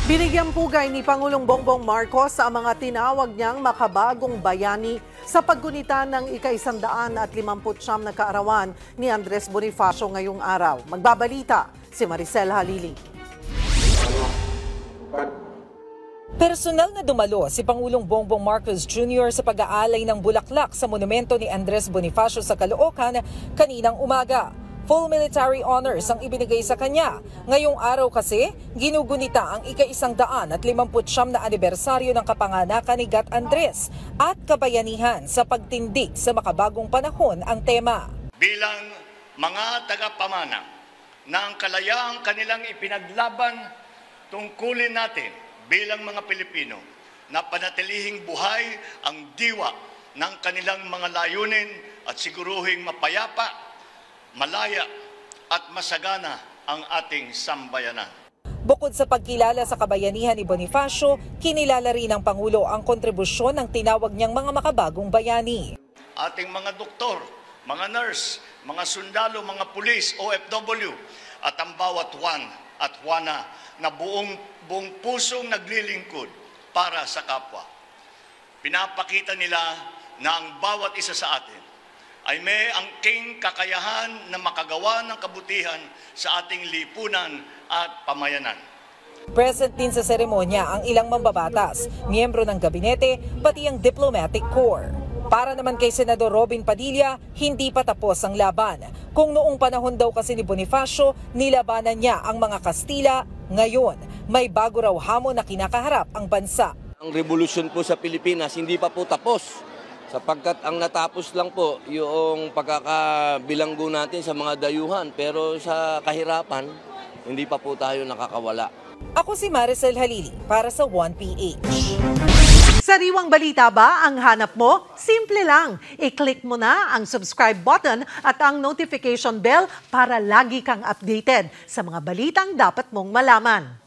Binigyang pugay ni Pangulong Bongbong Marcos sa mga tinawag niyang makabagong bayani sa paggunita ng ika-159 na kaarawan ni Andres Bonifacio ngayong araw. Magbabalita si Maricel Halili. Personal na dumalo si Pangulong Bongbong Marcos Jr. sa pag-aalay ng bulaklak sa monumento ni Andres Bonifacio sa Caloocan kaninang umaga. Full military honors ang ibinigay sa kanya. Ngayong araw kasi, ginugunita ang ika-159 na anibersaryo ng kapanganakan ni Gat Andres at kabayanihan sa pagtindig sa makabagong panahon ang tema. Bilang mga tagapamana na ang kalayaang kanilang ipinaglaban, tungkulin natin bilang mga Pilipino na panatilihing buhay ang diwa ng kanilang mga layunin at siguruhing mapayapa, malaya at masagana ang ating sambayanan. Bukod sa pagkilala sa kabayanihan ni Bonifacio, kinilala rin ng Pangulo ang kontribusyon ng tinawag niyang mga makabagong bayani. Ating mga doktor, mga nurse, mga sundalo, mga pulis, OFW at ang bawat Juan at Juana na buong pusong naglilingkod para sa kapwa. Pinapakita nila na ang bawat isa sa atin ay may angking kakayahan na makagawa ng kabutihan sa ating lipunan at pamayanan. Present din sa seremonya ang ilang mambabatas, miyembro ng gabinete, pati ang diplomatic corps. Para naman kay Senador Robin Padilla, hindi pa tapos ang laban. Kung noong panahon daw kasi ni Bonifacio, nilabanan niya ang mga Kastila, ngayon may bago raw hamon na kinakaharap ang bansa. Ang revolusyon po sa Pilipinas hindi pa po tapos. Sapagkat ang natapos lang po yung pagkakabilanggo natin sa mga dayuhan. Pero sa kahirapan, hindi pa po tayo nakakawala. Ako si Maricel Halili para sa 1PH. Sariwang balita ba ang hanap mo? Simple lang. I-click mo na ang subscribe button at ang notification bell para lagi kang updated sa mga balitang dapat mong malaman.